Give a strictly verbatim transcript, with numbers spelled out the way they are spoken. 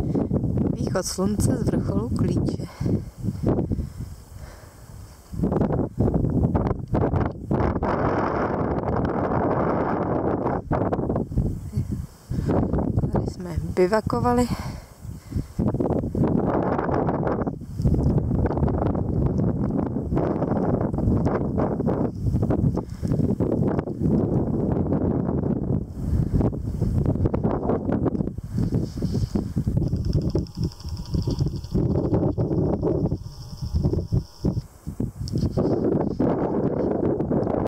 Východ slunce z vrcholu Klíče. Tady jsme bivakovali.